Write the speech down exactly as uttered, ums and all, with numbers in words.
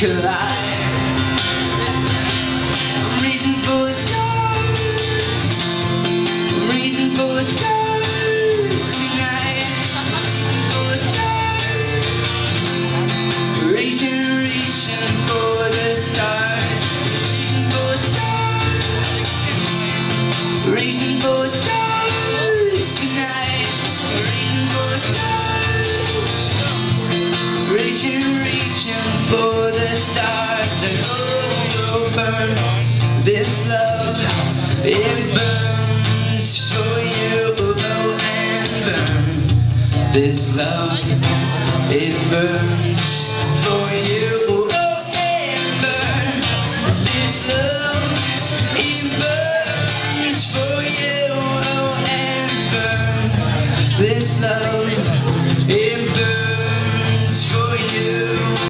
collide. I'm reaching for the stars, I'm reaching for the stars tonight. For the stars, reaching, reaching for the stars, reaching for the stars, reaching for the stars tonight. Reaching for the stars, reaching, reaching for the stars. And oh, we'll burn this love, it burns for you, oh, and burns. This love, it burns.